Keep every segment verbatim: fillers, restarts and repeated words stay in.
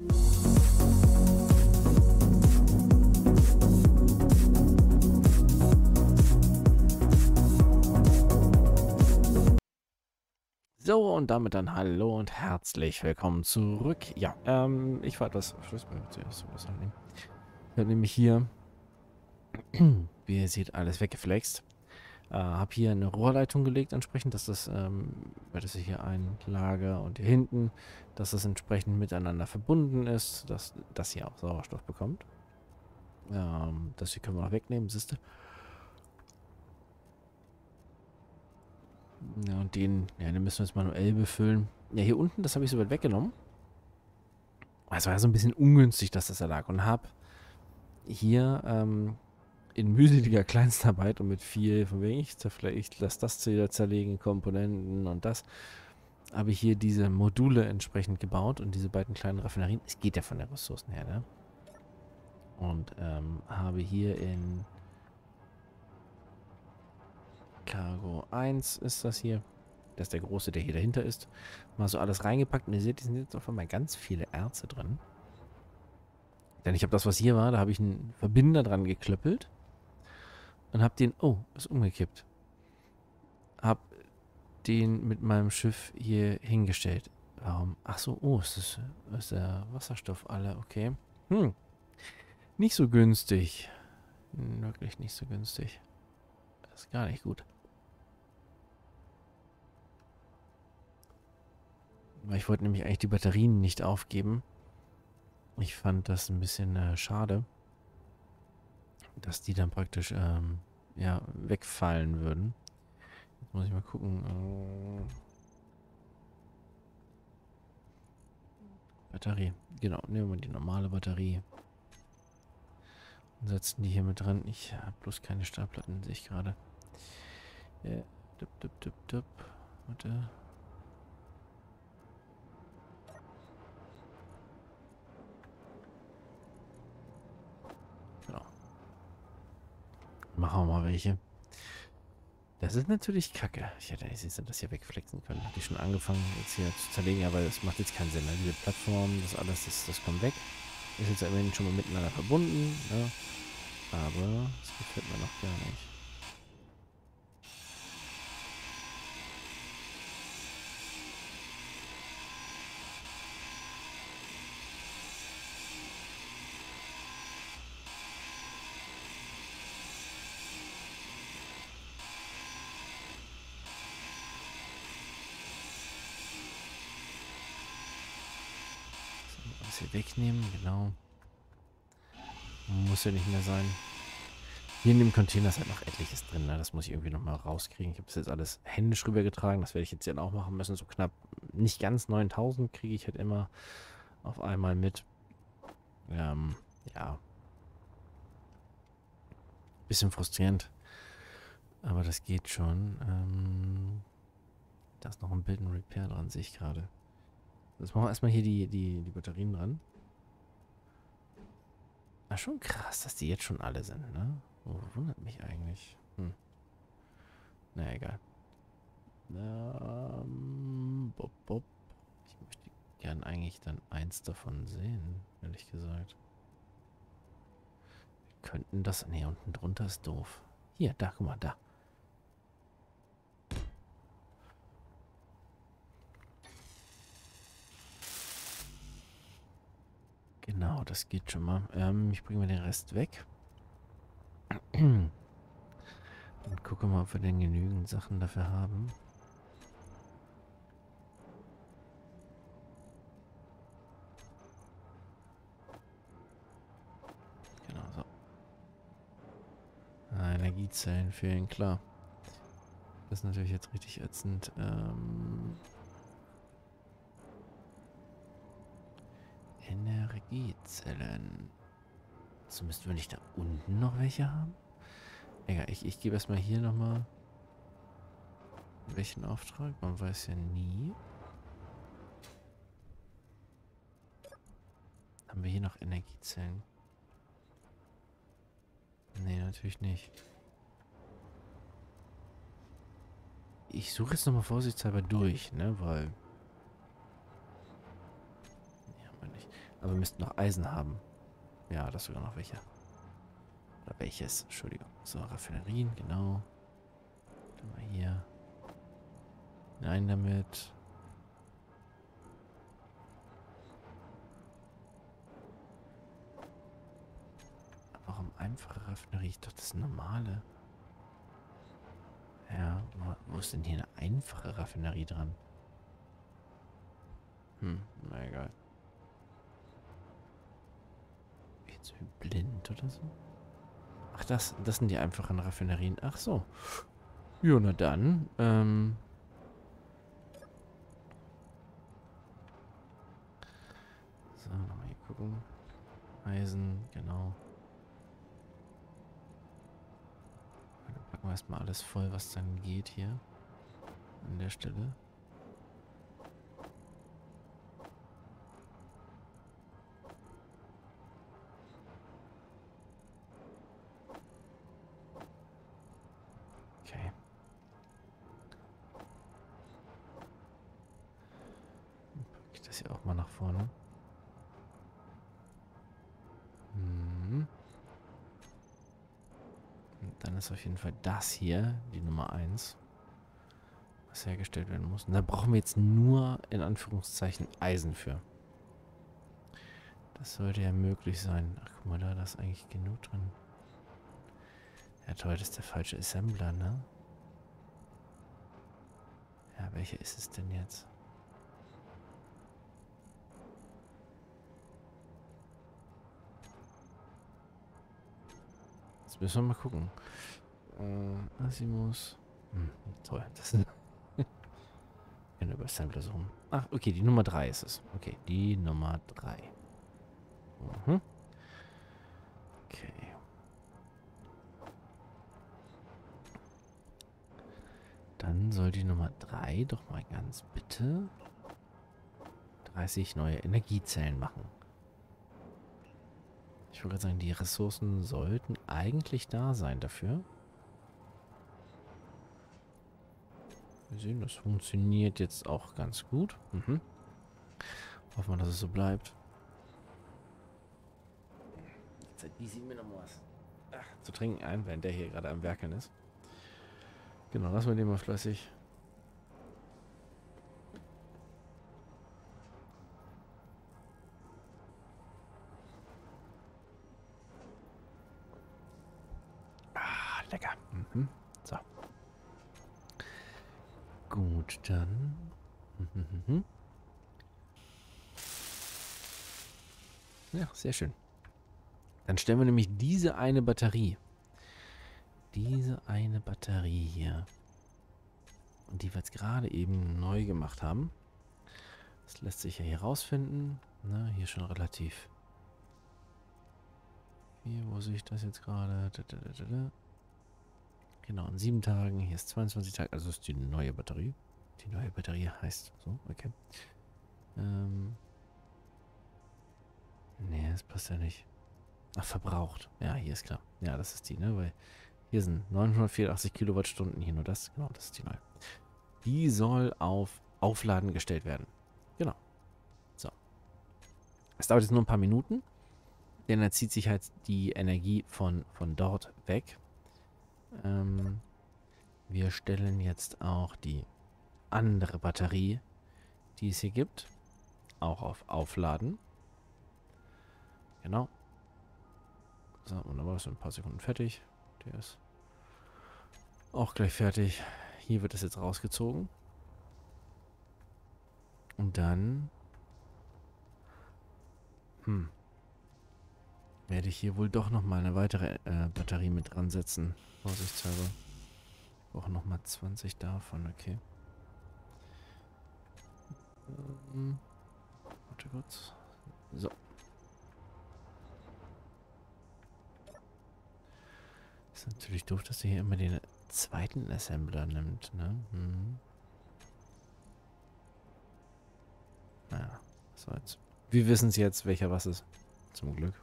So, und damit dann hallo und herzlich willkommen zurück. Ja, ähm, ich war etwas... Ich habe nämlich hier, wie ihr seht, alles weggeflext. Äh, habe hier eine Rohrleitung gelegt, entsprechend, dass das, ähm, weil das hier ein Lager und hier hinten, dass das entsprechend miteinander verbunden ist, dass das hier auch Sauerstoff bekommt. Ähm, das hier können wir noch wegnehmen, siehst du? Ja, und den, ja, den müssen wir jetzt manuell befüllen. Ja, hier unten, das habe ich so weit weggenommen. Es war ja so ein bisschen ungünstig, dass das da lag. Und habe hier ähm, in mühseliger Kleinstarbeit und mit viel, von wegen ich, ich lasse das wieder zerlegen, Komponenten und das, habe ich hier diese Module entsprechend gebaut und diese beiden kleinen Raffinerien. Es geht ja von den Ressourcen her, ne? Und ähm, habe hier in Cargo eins ist das hier. Das ist der große, der hier dahinter ist. Mal so alles reingepackt und ihr seht, die sind jetzt auf einmal ganz viele Erze drin. Denn ich habe das, was hier war, da habe ich einen Verbinder dran geklöppelt und habe den, oh, ist umgekippt. Hab den mit meinem Schiff hier hingestellt. Warum? Ach so, oh, ist das ist der Wasserstoff alle, okay. Hm, nicht so günstig. Hm, wirklich nicht so günstig. Das ist gar nicht gut. Weil ich wollte nämlich eigentlich die Batterien nicht aufgeben. Ich fand das ein bisschen äh, schade, dass die dann praktisch ähm, ja, wegfallen würden. Jetzt muss ich mal gucken. Äh, Batterie. Genau, nehmen wir die normale Batterie. Und setzen die hier mit dran. Ich habe bloß keine Stahlplatten, sehe ich gerade. Ja, dup, dup, dup, dup. Warte. Genau. Machen wir mal welche. Das ist natürlich kacke. Ich hätte eigentlich das hier wegflexen können. Hatte ich schon angefangen, jetzt hier zu zerlegen, aber das macht jetzt keinen Sinn. Ne? Diese Plattform, das alles, das, das kommt weg. Ist jetzt immerhin schon mal miteinander verbunden. Ne? Aber das gefällt mir noch gar nicht. So, das hier wegnehmen, genau. Muss ja nicht mehr sein. Hier in dem Container ist halt noch etliches drin. Ne? Das muss ich irgendwie nochmal rauskriegen. Ich habe das jetzt alles händisch rübergetragen. Das werde ich jetzt ja auch machen müssen. So knapp, nicht ganz neuntausend kriege ich halt immer auf einmal mit. Ähm, ja. Bisschen frustrierend. Aber das geht schon. Ähm, da ist noch ein Build and Repair dran, sehe ich gerade. Jetzt machen wir erstmal hier die, die, die Batterien dran. Ah, schon krass, dass die jetzt schon alle sind, ne? Oh, wundert mich eigentlich. Hm. Na egal. Ähm, bop, bop. Ich möchte gern eigentlich dann eins davon sehen, ehrlich gesagt. Wir könnten das... Ne, unten drunter ist doof. Hier, da, guck mal, da. Genau, das geht schon mal. Ähm, ich bringe mal den Rest weg. Und gucke mal, ob wir denn genügend Sachen dafür haben. Genau, so. Ah, Energiezellen fehlen, klar. Das ist natürlich jetzt richtig ätzend. Ähm... Energiezellen. So müssten wir nicht da unten noch welche haben? Egal, ich, ich gebe erstmal hier nochmal welchen Auftrag. Man weiß ja nie. Haben wir hier noch Energiezellen? Nee, natürlich nicht. Ich suche jetzt nochmal vorsichtshalber durch, ne, weil... Nee, haben wir nicht. Aber wir müssten noch Eisen haben. Ja, das sogar noch welche. Oder welches, Entschuldigung. So, Raffinerien, genau. Dann mal hier. Nein damit. Warum einfache Raffinerie? Ich dachte, das ist eine normale. Ja, wo ist denn hier eine einfache Raffinerie dran? Hm, na egal. Jetzt wie blind oder so? Ach, das, das sind die einfachen Raffinerien. Ach so. Ja, na dann. Ähm. So, nochmal hier gucken. Eisen, genau. Dann packen wir erstmal alles voll, was dann geht hier. An der Stelle. Okay. Dann packe ich das hier auch mal nach vorne. Mhm. Und dann ist auf jeden Fall das hier die Nummer eins, was hergestellt werden muss. Und da brauchen wir jetzt nur in Anführungszeichen Eisen für. Das sollte ja möglich sein. Ach, guck mal, da ist eigentlich genug drin. Ja toll, das ist der falsche Assembler, ne? Ja, welcher ist es denn jetzt? Jetzt müssen wir mal gucken. Äh, Asimus. Hm, toll, das ist... Ich kann über Assembler suchen. Ach, okay, die Nummer drei ist es. Okay, die Nummer drei. Mhm. Okay. Dann soll die Nummer drei doch mal ganz bitte dreißig neue Energiezellen machen. Ich wollte gerade sagen, die Ressourcen sollten eigentlich da sein dafür. Wir sehen, das funktioniert jetzt auch ganz gut. Mhm. Hoffen wir, dass es so bleibt. Jetzt die sieht mir noch mal was Ach, zu trinken ein, während der hier gerade am Werkeln ist. Genau, lassen wir den mal fleißig. Ah, lecker. Mhm. So. Gut, dann. Mhm. Ja, sehr schön. Dann stellen wir nämlich diese eine Batterie. Diese eine Batterie hier. Und die wir jetzt gerade eben neu gemacht haben. Das lässt sich ja hier rausfinden. Na, hier schon relativ. Hier, wo sehe ich das jetzt gerade? Genau, in sieben Tagen. Hier ist zweiundzwanzig Tage. Also ist die neue Batterie. Die neue Batterie heißt so, okay. Ähm. Nee, das passt ja nicht. Ach, verbraucht. Ja, hier ist klar. Ja, das ist die, ne? Weil hier sind neunhundertvierundachtzig Kilowattstunden. Hier nur das. Genau, das ist die neue. Die soll auf Aufladen gestellt werden. Genau. So. Es dauert jetzt nur ein paar Minuten. Denn dann zieht sich halt die Energie von, von dort weg. Ähm, wir stellen jetzt auch die andere Batterie, die es hier gibt, auch auf Aufladen. Genau. So, wunderbar, ist in ein paar Sekunden fertig. Der ist auch gleich fertig. Hier wird es jetzt rausgezogen. Und dann hm, werde ich hier wohl doch nochmal eine weitere äh, Batterie mit dran setzen. Vorsichtshalber. Ich brauche nochmal zwanzig davon, okay. Ähm, warte kurz. So. Ist natürlich doof, dass er hier immer den zweiten Assembler nimmt, ne? Hm. Naja, was soll's. Wir wissen es jetzt, welcher was ist. Zum Glück.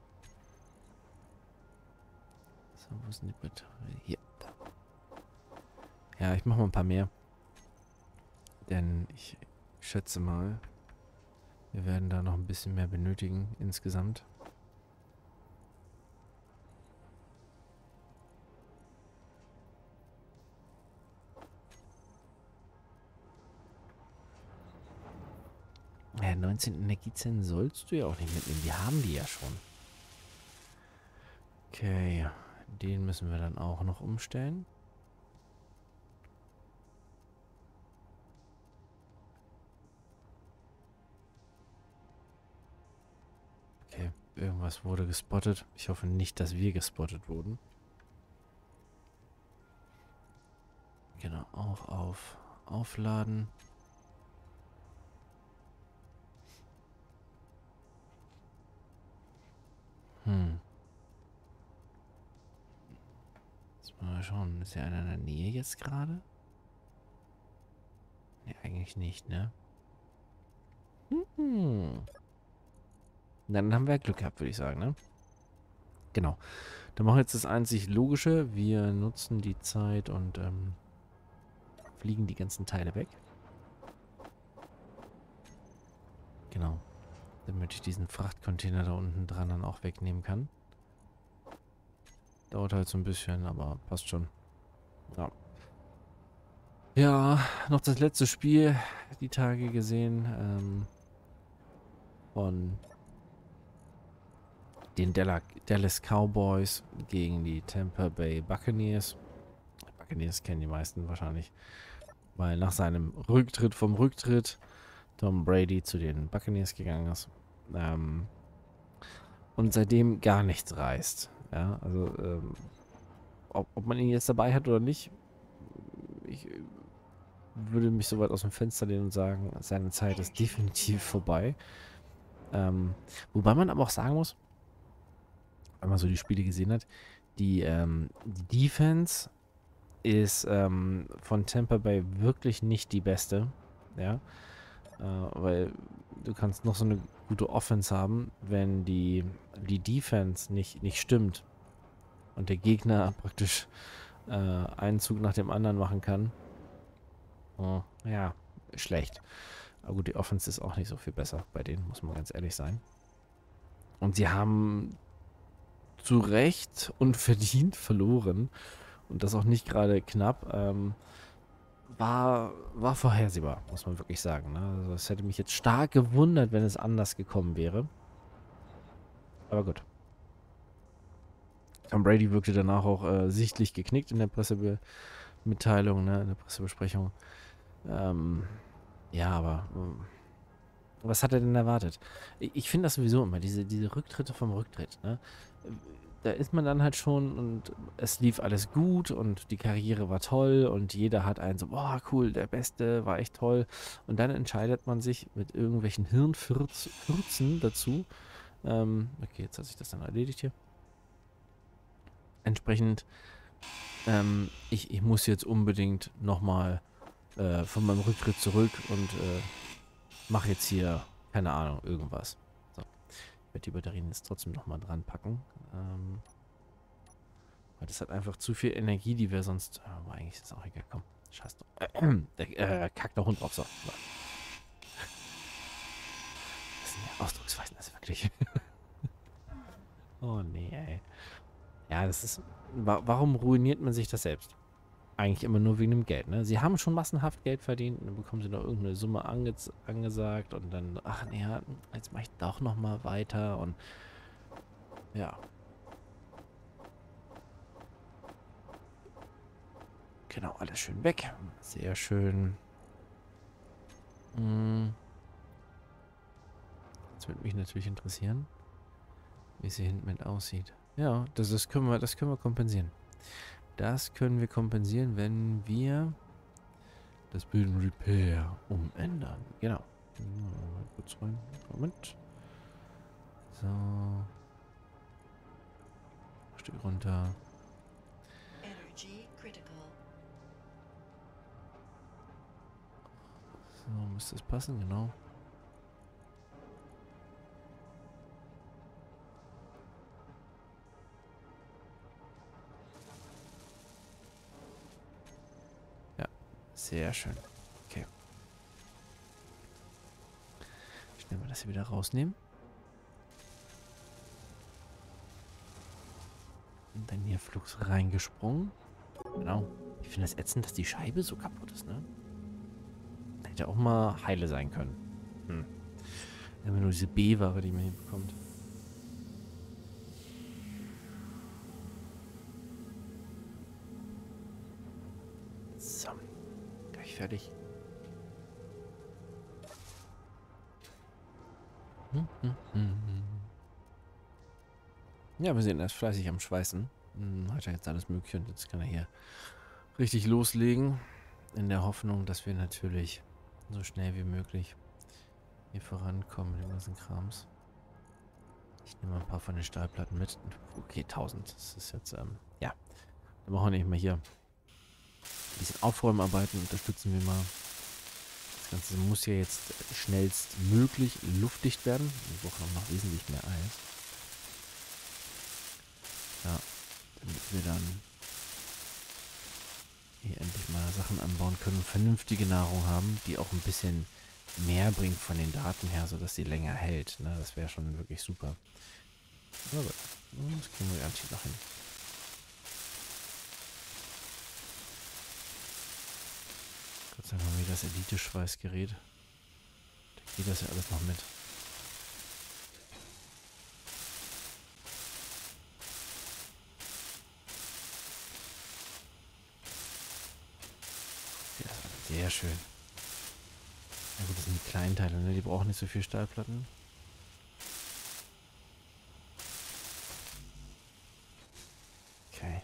So, wo ist denn die Batterie? Hier. Da. Ja, ich mache mal ein paar mehr. Denn ich schätze mal, Wir werden da noch ein bisschen mehr benötigen insgesamt. Ja, neunzehn Energiezellen sollst du ja auch nicht mitnehmen. Die haben die ja schon. Okay, den müssen wir dann auch noch umstellen. Okay, irgendwas wurde gespottet. Ich hoffe nicht, dass wir gespottet wurden. Genau, auch auf Aufladen. Hm. Jetzt mal schauen. Ist ja einer in der Nähe jetzt gerade? Ne, eigentlich nicht, ne? Hm. Dann haben wir Glück gehabt, würde ich sagen, ne? Genau. Dann machen wir jetzt das einzig Logische. Wir nutzen die Zeit und ähm, fliegen die ganzen Teile weg. Genau. Damit ich diesen Frachtcontainer da unten dran dann auch wegnehmen kann. Dauert halt so ein bisschen, aber passt schon. Ja. Ja, noch das letzte Spiel, die Tage gesehen, ähm, von den Della Dallas Cowboys gegen die Tampa Bay Buccaneers. Buccaneers kennen die meisten wahrscheinlich, weil nach seinem Rücktritt vom Rücktritt Tom Brady zu den Buccaneers gegangen ist. Ähm, und seitdem gar nichts reißt. Ja, also ähm, ob, ob man ihn jetzt dabei hat oder nicht, ich äh, würde mich so weit aus dem Fenster lehnen und sagen, seine Zeit ist definitiv vorbei. Ähm, wobei man aber auch sagen muss, wenn man so die Spiele gesehen hat, die, ähm, die Defense ist ähm, von Tampa Bay wirklich nicht die beste. Ja, äh, weil du kannst noch so eine gute Offense haben, wenn die, die Defense nicht, nicht stimmt und der Gegner praktisch äh, einen Zug nach dem anderen machen kann. Oh, ja, schlecht. Aber gut, die Offense ist auch nicht so viel besser bei denen, muss man ganz ehrlich sein. Und sie haben zu Recht und verdient verloren. Und das auch nicht gerade knapp. Ähm, war, war vorhersehbar, muss man wirklich sagen. Ne? Also es hätte mich jetzt stark gewundert, wenn es anders gekommen wäre. Aber gut. Tom Brady wirkte danach auch äh, sichtlich geknickt in der Pressemitteilung, ne, in der Pressebesprechung. Ähm, ja, aber äh, was hat er denn erwartet? Ich, ich finde das sowieso immer, diese, diese Rücktritte vom Rücktritt, ne? Da ist man dann halt schon und es lief alles gut und die Karriere war toll und jeder hat einen so, boah, cool, der Beste, war echt toll. Und dann entscheidet man sich mit irgendwelchen Hirnfürzen dazu. Ähm, okay, jetzt hat sich das dann erledigt hier. Entsprechend, ähm, ich, ich muss jetzt unbedingt nochmal äh, von meinem Rücktritt zurück und äh, mache jetzt hier, keine Ahnung, irgendwas. So, ich werde die Batterien jetzt trotzdem nochmal dran packen. Ähm, weil das hat einfach zu viel Energie, die wir sonst... Aber eigentlich ist es auch egal, komm. Scheiß drauf. Äh, der äh, kackt der Hund drauf, so. Das sind ja Ausdrucksweisen, das ist wirklich... Oh nee, ey. Ja, das ist... Wa warum ruiniert man sich das selbst? Eigentlich immer nur wegen dem Geld, ne? Sie haben schon massenhaft Geld verdient und dann bekommen sie noch irgendeine Summe ange angesagt und dann, ach nee, ja, jetzt mache ich doch nochmal weiter und ja. Genau, alles schön weg. Sehr schön. Hm. Jetzt würde mich natürlich interessieren, wie es hier hinten mit aussieht. Ja, das, das können wir, das können wir kompensieren. Das können wir kompensieren, wenn wir das Build and Repair umändern. Genau. Mal kurz rein. Moment. So. Stück runter. Energy critical. So, müsste es passen, genau. Ja, sehr schön. Okay. Wenn wir das hier wieder rausnehmen. Und dann hier flugs reingesprungen. Genau. Ich finde das ätzend, dass die Scheibe so kaputt ist, ne? Hätte auch mal heile sein können. Hm. Wenn man nur diese B-Ware, die man hier bekommt. So. Gleich fertig. Hm, hm, hm. Ja, wir sind erst fleißig am Schweißen. Hm, hat ja jetzt alles mögliche und jetzt kann er hier richtig loslegen. In der Hoffnung, dass wir natürlich so schnell wie möglich hier vorankommen mit dem ganzen Krams. Ich nehme mal ein paar von den Stahlplatten mit. Okay, tausend. Das ist jetzt, ähm, ja. Dann machen wir nicht mal hier ein bisschen Aufräumarbeiten. Unterstützen wir mal. Das Ganze muss ja jetzt schnellstmöglich luftdicht werden. Wir brauchen noch wesentlich mehr Eis. Ja, damit wir dann hier endlich mal Sachen anbauen können und vernünftige Nahrung haben, die auch ein bisschen mehr bringt von den Daten her, sodass sie länger hält. Ne? Das wäre schon wirklich super. Aber das kriegen wir ganz noch hin. Gott sei Dank haben wir das Elite-Schweißgerät. Da geht das ja alles noch mit. Ja, sehr schön. Na gut, das sind die kleinen Teile, ne? Die brauchen nicht so viel Stahlplatten. Okay.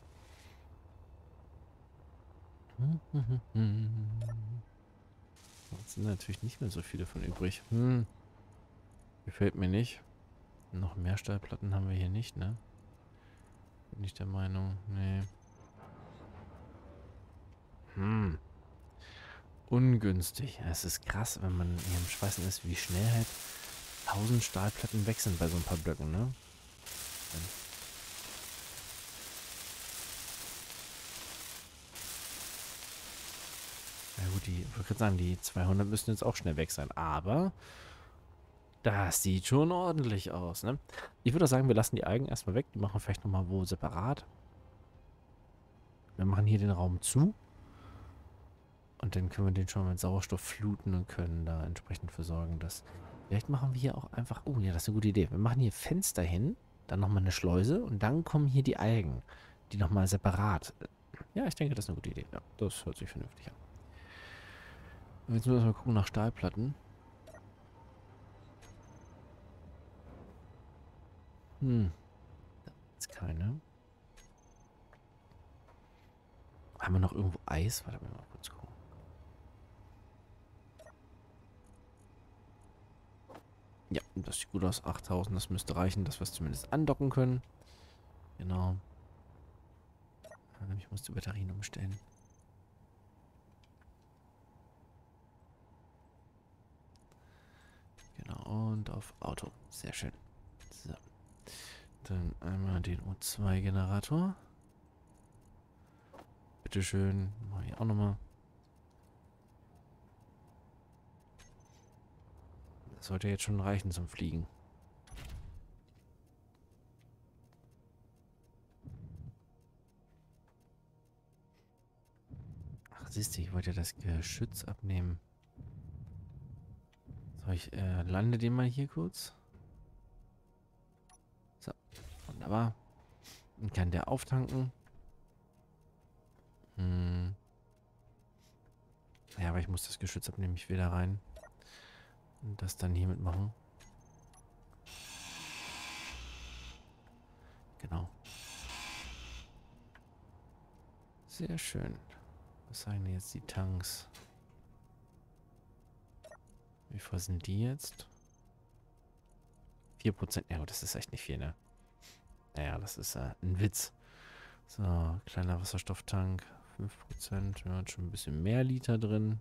Hm, hm, hm, hm. Jetzt sind natürlich nicht mehr so viele von übrig. Hm. Gefällt mir nicht. Noch mehr Stahlplatten haben wir hier nicht, ne? Bin ich der Meinung. Nee. Hm. Ungünstig. Ja, es ist krass, wenn man hier im Schweißen ist, wie schnell halt tausend Stahlplatten weg sind bei so ein paar Blöcken, ne? Ja gut, die, ich wollte gerade sagen, die zweihundert müssen jetzt auch schnell weg sein, aber das sieht schon ordentlich aus, ne? Ich würde auch sagen, wir lassen die Algen erstmal weg, die machen wir vielleicht nochmal wo separat. Wir machen hier den Raum zu. Und dann können wir den schon mit Sauerstoff fluten und können da entsprechend für sorgen, dass... Vielleicht machen wir hier auch einfach... Oh ja, das ist eine gute Idee. Wir machen hier Fenster hin, dann nochmal eine Schleuse und dann kommen hier die Algen, die nochmal separat... Ja, ich denke, das ist eine gute Idee. Ja, das hört sich vernünftig an. Und jetzt müssen wir mal gucken nach Stahlplatten. Hm. Da ist keine. Haben wir noch irgendwo Eis? Warte mal kurz gucken. Ja, das sieht gut aus. achttausend, das müsste reichen, dass wir es zumindest andocken können. Genau. Ich muss die Batterien umstellen. Genau, und auf Auto. Sehr schön. So. Dann einmal den O zwei Generator. Bitteschön. Mache ich auch nochmal. Das sollte jetzt schon reichen zum Fliegen. Ach, siehst du, ich wollte ja das Geschütz abnehmen. So, ich äh, lande den mal hier kurz. So, wunderbar. Dann kann der auftanken. Hm. Ja, aber ich muss das Geschütz abnehmen, ich will da rein. Und das dann hiermit machen. Genau. Sehr schön. Was sagen denn jetzt die Tanks? Wie voll sind die jetzt? vier Prozent. Ja, das ist echt nicht viel, ne? Naja, das ist äh, ein Witz. So, kleiner Wasserstofftank. fünf Prozent. Ja, hat schon ein bisschen mehr Liter drin.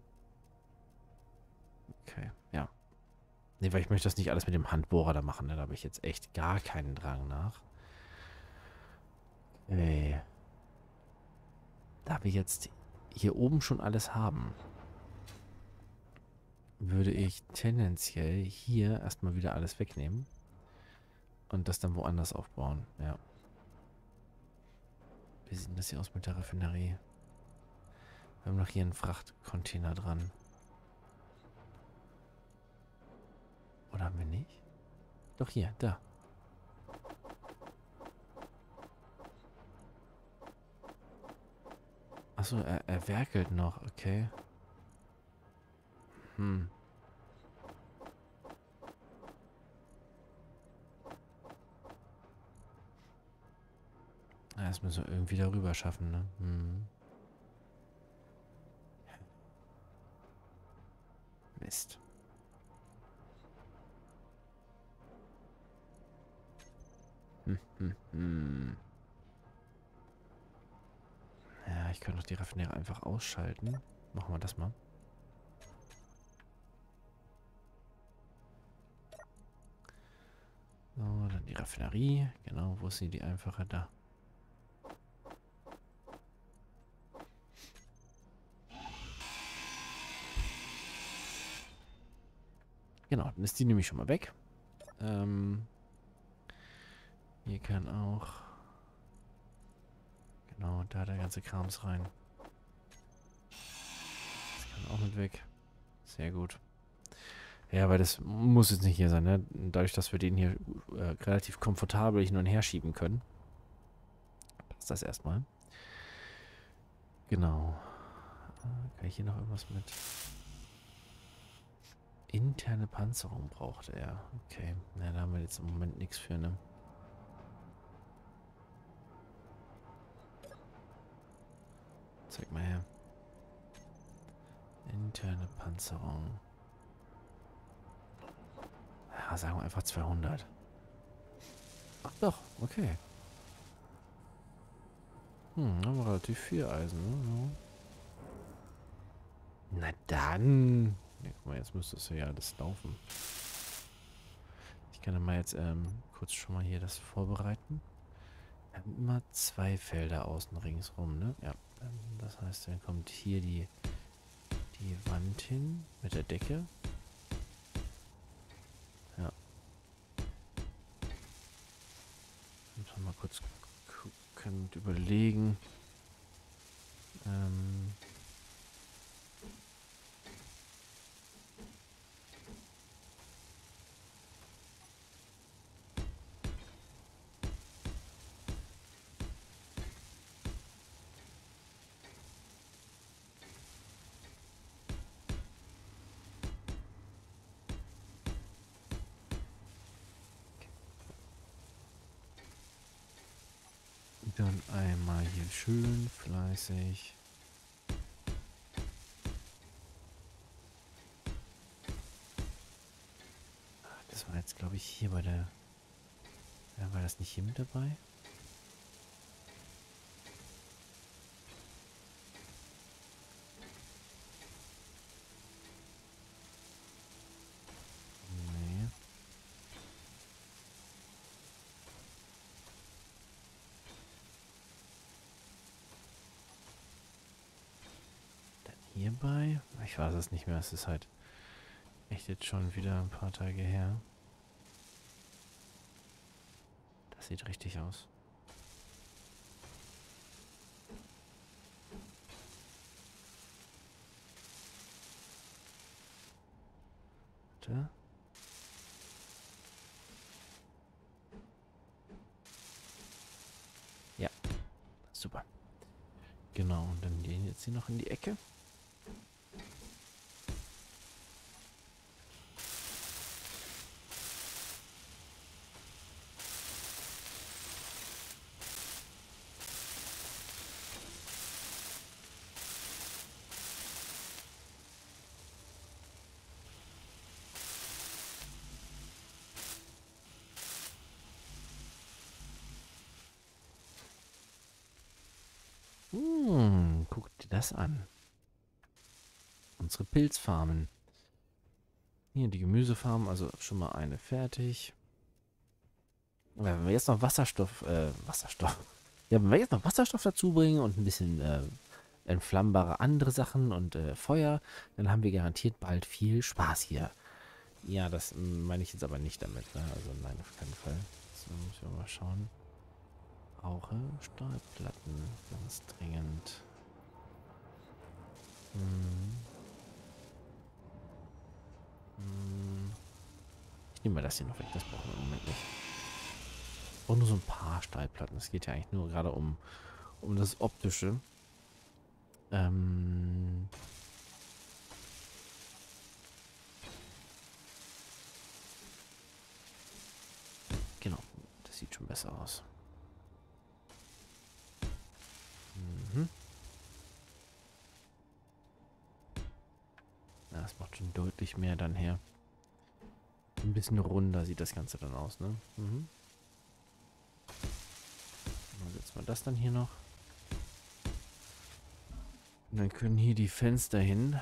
Okay, ja. Ne, weil ich möchte das nicht alles mit dem Handbohrer da machen. Ne? Da habe ich jetzt echt gar keinen Drang nach. Okay. Da wir jetzt hier oben schon alles haben, würde ich tendenziell hier erstmal wieder alles wegnehmen und das dann woanders aufbauen. Ja. Wie sieht denn das hier aus mit der Raffinerie? Wir haben noch hier einen Frachtcontainer dran. Oder haben wir nicht? Doch hier, da. Achso, er, er werkelt noch, okay. Hm. Ja, das müssen wir irgendwie darüber schaffen, ne? Hm. Mist. Hm, hm, hm. Ja, ich könnte doch die Raffinerie einfach ausschalten. Machen wir das mal. So, dann die Raffinerie. Genau, wo ist sie, die einfache? Da. Genau, dann ist die nämlich schon mal weg. Ähm, hier kann auch... Genau, da der ganze Krams rein. Das kann auch mit weg. Sehr gut. Ja, weil das muss jetzt nicht hier sein, ne? Dadurch, dass wir den hier äh, relativ komfortabel hin und her schieben können. Passt das erstmal. Genau. Äh, kann ich hier noch irgendwas mit? Interne Panzerung braucht er. Okay. Na, da haben wir jetzt im Moment nichts für, ne? Zeig mal her. Interne Panzerung. Ja, sagen wir einfach zweihundert. Ach doch, okay. Hm, haben wir relativ viel Eisen, ne? Ja. Na dann. Ja, guck mal, jetzt müsste es ja alles laufen. Ich kann dann mal jetzt ähm, kurz schon mal hier das vorbereiten. Wir haben immer zwei Felder außen ringsrum, ne? Ja. Das heißt, dann kommt hier die, die Wand hin mit der Decke. Ja. Und mal kurz gucken und überlegen. Ähm... Dann einmal hier schön fleißig. Das war jetzt, glaube ich, hier bei der... Ja, war das nicht hier mit dabei? Nee. Dann hierbei? Ich weiß es nicht mehr. Es ist halt echt jetzt schon wieder ein paar Tage her. Das sieht richtig aus. Da. Ja, super. Genau, und dann gehen jetzt hier noch in die Ecke. Hm, guck dir das an. Unsere Pilzfarmen. Hier die Gemüsefarmen, also schon mal eine fertig. Ja, wenn wir jetzt noch Wasserstoff, äh, Wasserstoff. Ja, wenn wir jetzt noch Wasserstoff dazu bringen und ein bisschen äh, entflammbare andere Sachen und äh, Feuer, dann haben wir garantiert bald viel Spaß hier. Ja, das mm, meine ich jetzt aber nicht damit, ne? Also nein, auf keinen Fall. So, muss ich mal schauen. Brauche Stahlplatten, ganz dringend. Hm. Hm. Ich nehme mal das hier noch weg, das brauchen wir im Moment nicht. Und nur so ein paar Stahlplatten. Es geht ja eigentlich nur gerade um, um das Optische. Ähm... Genau, das sieht schon besser aus. Mhm. Ja, das macht schon deutlich mehr dann her. Ein bisschen runder sieht das Ganze dann aus, ne? Mhm. Dann setzen wir das dann hier noch. Und dann können hier die Fenster hin.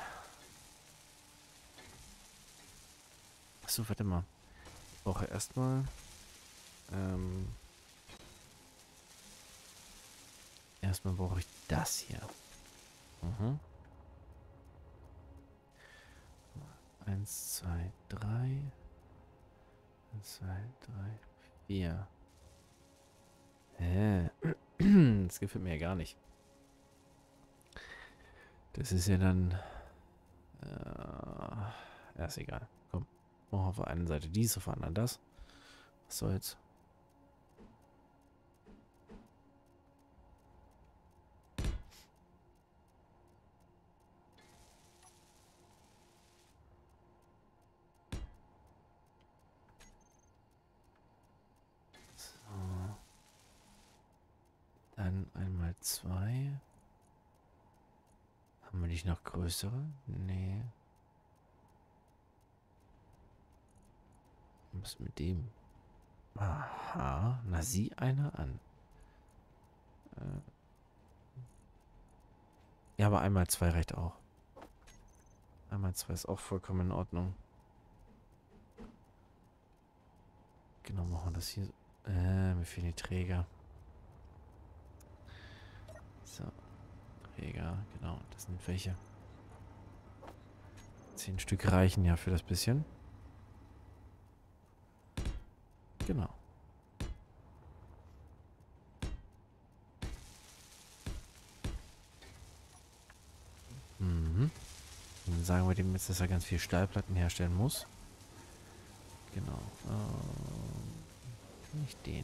Achso, warte mal. Ich brauche erstmal... Ähm... Erstmal brauche ich das hier. Mhm. Eins, zwei, drei. Eins, zwei, drei, vier. Hä? Das gefällt mir ja gar nicht. Das ist ja dann... Äh, ja, ist egal. Komm. Machen wir auf der einen Seite dies, auf der anderen das. Was soll's? So. Dann einmal zwei. Haben wir nicht noch größere? Nee. Was mit dem? Aha. Na, sieh einer an. Äh. Ja, aber einmal zwei reicht auch. Einmal zwei ist auch vollkommen in Ordnung. Genau, machen wir das hier. Äh, mir fehlen die Träger. So. Träger, genau. Das sind welche. Zehn Stück reichen ja für das bisschen. Genau. Mhm. Dann sagen wir dem jetzt, dass er ganz viel Stahlplatten herstellen muss. Genau. Ähm, nicht den.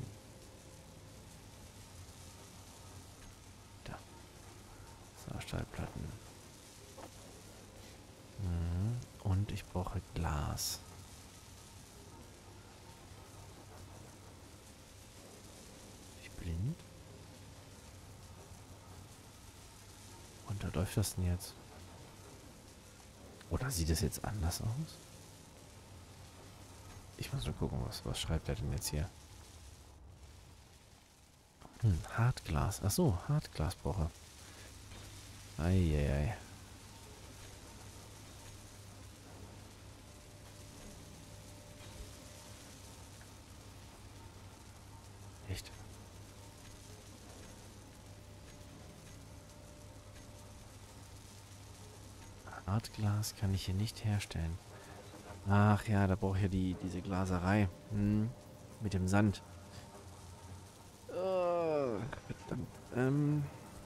Da. So, Stahlplatten. Mhm. Und ich brauche Glas. Bin ich blind? Und da läuft das denn jetzt? Oder sieht es jetzt anders aus? Ich muss nur gucken, was, was schreibt er denn jetzt hier? Hm, Hartglas. Achso, Hartglas brauche. Eieiei. Echt? Hartglas kann ich hier nicht herstellen. Ach ja, da brauche ich ja die, diese Glaserei. Hm, mit dem Sand. Oh, verdammt. Ähm.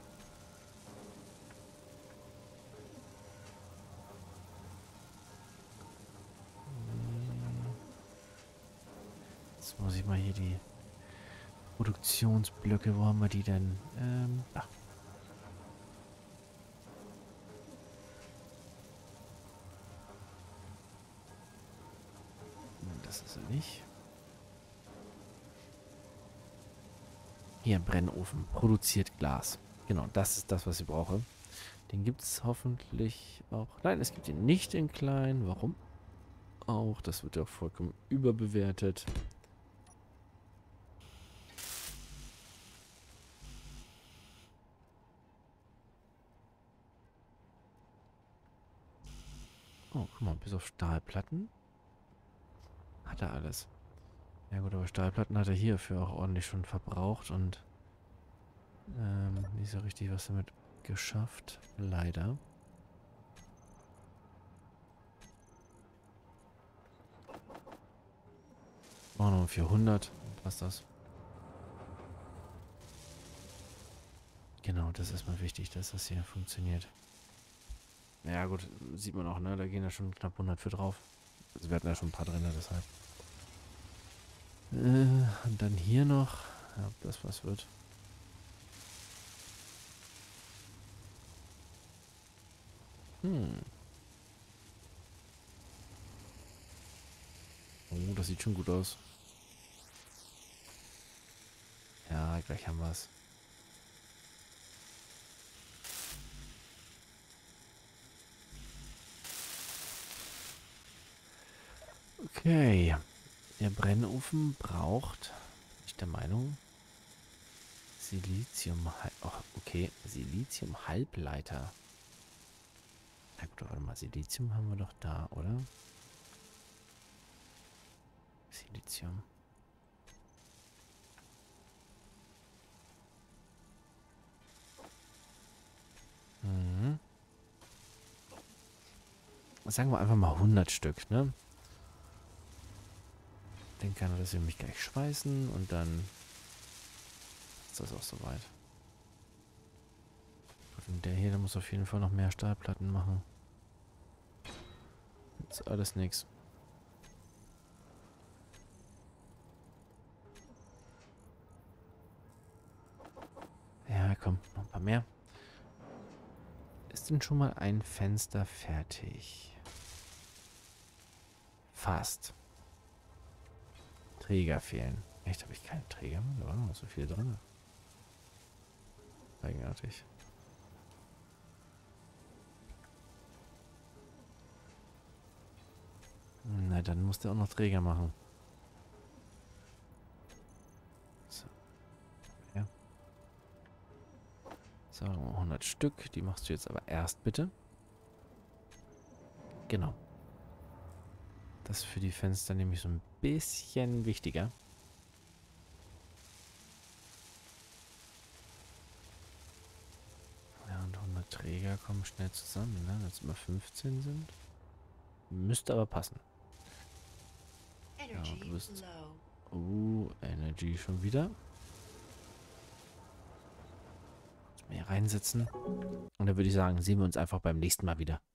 Jetzt muss ich mal hier die Produktionsblöcke, wo haben wir die denn? Ähm, ach. Das ist er nicht. Hier, Brennofen. Produziert Glas. Genau, das ist das, was ich brauche. Den gibt es hoffentlich auch. Nein, es gibt ihn nicht in klein. Warum? Auch, das wird ja auch vollkommen überbewertet. Oh, guck mal, bis auf Stahlplatten hat er alles. Ja gut, aber Stahlplatten hat er hierfür auch ordentlich schon verbraucht und ähm, nicht so richtig was damit geschafft. Leider. Oh, noch vierhundert. Passt das? Genau, das ist erstmal wichtig, dass das hier funktioniert. Ja gut, sieht man auch, ne? Da gehen ja schon knapp hundert für drauf. Also wir hatten ja schon ein paar drin, deshalb. Äh, und dann hier noch. Ja, ob das was wird. Hm. Oh, das sieht schon gut aus. Ja, gleich haben wir es. Okay. Der Brennofen braucht, bin ich der Meinung, Silizium. Oh, okay, Silizium-Halbleiter. Na gut, warte mal, Silizium haben wir doch da, oder? Silizium. Mhm. Sagen wir einfach mal hundert Stück, ne? Den kann er das nämlich gleich schweißen und dann ist das auch soweit. Und der hier, der muss auf jeden Fall noch mehr Stahlplatten machen. Ist alles nix. Ja, komm, noch ein paar mehr. Ist denn schon mal ein Fenster fertig? Fast. Träger fehlen. Echt, habe ich keine Träger mehr? Da war noch so viel drin. Eigenartig. Na, dann muss der auch noch Träger machen. So. Ja. So, hundert Stück. Die machst du jetzt aber erst bitte. Genau. Das ist für die Fenster nämlich so ein bisschen wichtiger. Ja, und hundert Träger kommen schnell zusammen, ne? Wenn es immer fünfzehn sind. Müsste aber passen. Ja, du bist... Uh, Energy schon wieder. Mehr reinsetzen. Und dann würde ich sagen, sehen wir uns einfach beim nächsten Mal wieder.